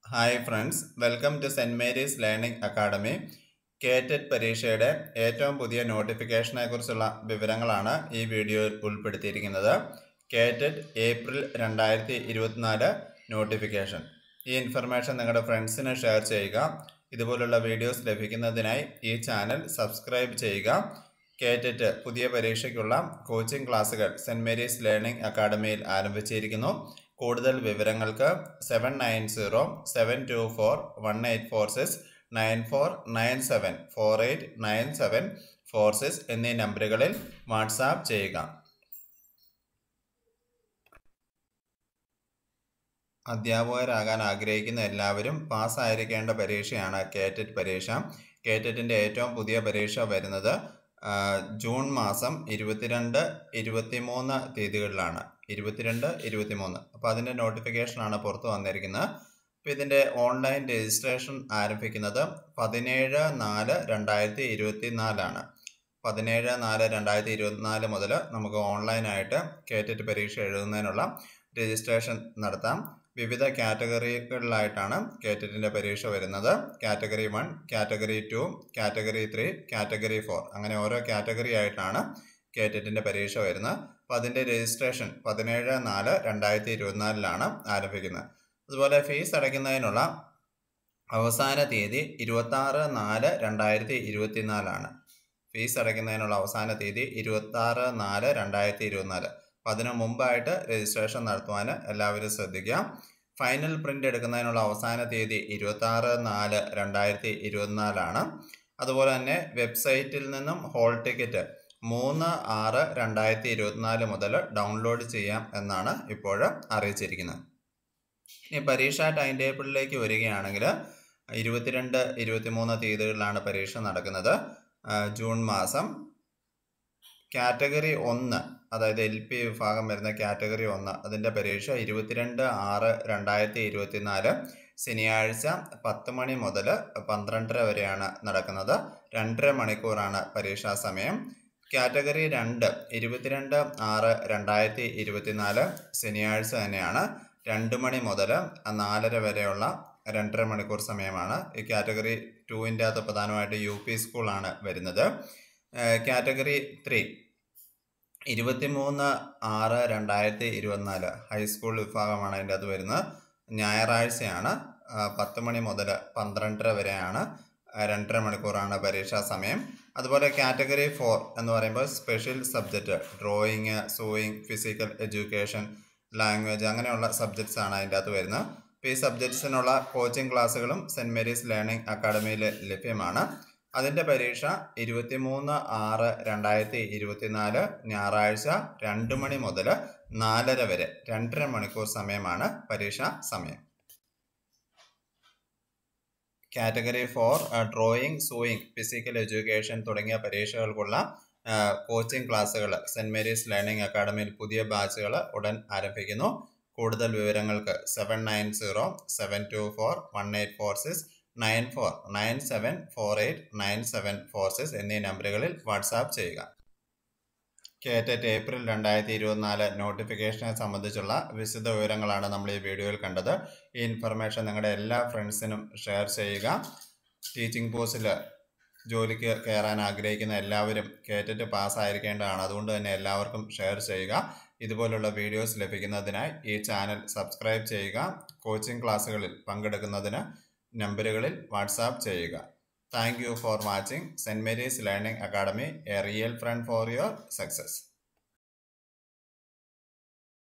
Hi friends, welcome to saint Mary's learning academy. KTET പരീക്ഷയുടെ ഏറ്റവും പുതിയ നോട്ടിഫിക്കേഷനെ കുറിച്ചുള്ള വിവരങ്ങളാണ് ഈ വീഡിയോയിൽ ഉൾപ്പെടുത്തിയിരിക്കുന്നത്. KTET April 2024 notification. ഈ ഇൻഫർമേഷൻ നിങ്ങളുടെ ഫ്രണ്ട്സിന് ഷെയർ ചെയ്യുക. ഇതുപോലുള്ള വീഡിയോസ് ലഭിക്കുന്നതിനായി ഈ ചാനൽ സബ്സ്ക്രൈബ് ചെയ്യുക. കേറ്ററ്റ് പുതിയ പരീക്ഷയ്ക്കുള്ള കോച്ചിംഗ് ക്ലാസുകൾ സെൻറ് മേരീസ് ലേണിംഗ് അക്കാഡമിയിൽ ആരംഭിച്ചിരിക്കുന്നു. കൂടുതൽ വിവരങ്ങൾക്ക് 7907241846 9497489746 എന്നീ നമ്പറുകളിൽ വാട്സാപ്പ് ചെയ്യുക. അധ്യാപകരാകാൻ ആഗ്രഹിക്കുന്ന എല്ലാവരും പാസ്സായിരിക്കേണ്ട പരീക്ഷയാണ് കേറ്ററ്റ് പരീക്ഷ. കേറ്ററ്റിൻ്റെ ഏറ്റവും പുതിയ പരീക്ഷ വരുന്നത് ജൂൺ മാസം 22, 23 തീയതികളിലാണ്. 22, 23. അപ്പോൾ അതിൻ്റെ നോട്ടിഫിക്കേഷനാണ് പുറത്തു വന്നിരിക്കുന്നത്. അപ്പോൾ ഇതിൻ്റെ ഓൺലൈൻ രജിസ്ട്രേഷൻ ആരംഭിക്കുന്നത് 17/4/2024 17/4/2024 മുതൽ നമുക്ക് ഓൺലൈനായിട്ട് കേറ്ററ്റ് പരീക്ഷ എഴുതുന്നതിനുള്ള രജിസ്ട്രേഷൻ നടത്താം. വിവിധ കാറ്റഗറികളിലായിട്ടാണ് കേറ്ററ്റിൻ്റെ പരീക്ഷ വരുന്നത്. കാറ്റഗറി 1, കാറ്റഗറി 2, കാറ്റഗറി 3, കാറ്റഗറി 4 അങ്ങനെ ഓരോ കാറ്റഗറി ആയിട്ടാണ് കേറ്ററ്റിൻ്റെ പരീക്ഷ വരുന്നത്. അപ്പോൾ അതിൻ്റെ രജിസ്ട്രേഷൻ 17/4/2024 ആരംഭിക്കുന്നത്. അതുപോലെ ഫീസ് അടയ്ക്കുന്നതിനുള്ള അവസാന തീയതി 26/4/2024. ഫീസ് അടയ്ക്കുന്നതിനുള്ള അവസാന തീയതി 26/4/2024. അപ്പോൾ അതിനു മുമ്പായിട്ട് രജിസ്ട്രേഷൻ നടത്തുവാൻ എല്ലാവരും ശ്രദ്ധിക്കുക. ഫൈനൽ പ്രിൻ്റ് എടുക്കുന്നതിനുള്ള അവസാന തീയതി 26/4/2024. അതുപോലെ തന്നെ വെബ്സൈറ്റിൽ നിന്നും ഹോൾ ടിക്കറ്റ് 3/6/2024 മുതൽ ഡൗൺലോഡ് ചെയ്യാം എന്നാണ് ഇപ്പോൾ അറിയിച്ചിരിക്കുന്നത്. ഇനി പരീക്ഷാ ടൈം ടേബിളിലേക്ക് വരികയാണെങ്കിൽ 22, 23 തീയതികളിലാണ് പരീക്ഷ നടക്കുന്നത്. ജൂൺ മാസം കാറ്റഗറി 1, അതായത് LP വിഭാഗം വരുന്ന കാറ്റഗറി 1 അതിൻ്റെ പരീക്ഷ 22/6/2024 ശനിയാഴ്ച 10 മണി മുതൽ 12:30 വരെയാണ് നടക്കുന്നത്. 2.5 മണിക്കൂറാണ് പരീക്ഷാ സമയം. കാറ്റഗറി 2 22/6/2024 ശനിയാഴ്ച തന്നെയാണ്. 2 മണി മുതൽ 4:30 വരെയുള്ള 2.5 മണിക്കൂർ സമയമാണ്. ഈ കാറ്റഗറി 2ൻ്റെ അകത്ത് പ്രധാനമായിട്ട് UP സ്കൂളാണ് വരുന്നത്. കാറ്റഗറി 3 23/6/2024 ഹൈസ്കൂൾ വിഭാഗമാണ് അതിൻ്റെ അകത്ത് വരുന്നത്. ഞായറാഴ്ചയാണ്. 10 മണി മുതൽ 12:30 വരെയാണ്. 2.5 മണിക്കൂറാണ് പരീക്ഷാ സമയം. അതുപോലെ കാറ്റഗറി 4 എന്ന് പറയുമ്പോൾ special subject drawing, sewing, physical education, language അങ്ങനെയുള്ള സബ്ജക്ട്സ് ആണ് അതിൻ്റെ അകത്ത് വരുന്നത്. അപ്പോൾ ഈ സബ്ജക്ട്സിനുള്ള കോച്ചിങ് ക്ലാസ്സുകളും സെൻറ് മേരീസ് ലേണിംഗ് അക്കാഡമിയിൽ ലഭ്യമാണ്. അതിൻ്റെ പരീക്ഷ 23/6/2024 ഞായറാഴ്ച 2 മണി മുതൽ 4:30 വരെ 2.5 മണിക്കൂർ സമയമാണ് പരീക്ഷാ സമയം. Category 4 drawing, sewing, physical education തുടങ്ങിയ പരീക്ഷകൾക്കുള്ള കോച്ചിങ് ക്ലാസ്സുകൾ സെൻറ് മേരീസ് ലേണിംഗ് അക്കാഡമിയിൽ പുതിയ ബാച്ചുകൾ ഉടൻ ആരംഭിക്കുന്നു. കൂടുതൽ വിവരങ്ങൾക്ക് 7907241846 9497489746 എന്നീ നമ്പറുകളിൽ വാട്സാപ്പ് ചെയ്യുക. കേറ്ററ്റ് ഏപ്രിൽ 2024 നോട്ടിഫിക്കേഷനെ സംബന്ധിച്ചുള്ള വിശദ വിവരങ്ങളാണ് നമ്മൾ ഈ വീഡിയോയിൽ കണ്ടത്. ഈ ഇൻഫർമേഷൻ നിങ്ങളുടെ എല്ലാ ഫ്രണ്ട്സിനും ഷെയർ ചെയ്യുക. ടീച്ചിങ് പോസ്റ്റിൽ ജോലിക്ക് കയറാൻ ആഗ്രഹിക്കുന്ന എല്ലാവരും കേറ്ററ്റ് പാസ്സായിരിക്കേണ്ടതാണ്. അതുകൊണ്ട് തന്നെ എല്ലാവർക്കും ഷെയർ ചെയ്യുക. ഇതുപോലുള്ള വീഡിയോസ് ലഭിക്കുന്നതിനായി ഈ ചാനൽ സബ്സ്ക്രൈബ് ചെയ്യുക. കോച്ചിങ് ക്ലാസ്സുകളിൽ പങ്കെടുക്കുന്നതിന് നമ്പറുകളിൽ വാട്സാപ്പ് ചെയ്യുക. Thank you for watching St. Mary's Learning Academy, a real friend for your success.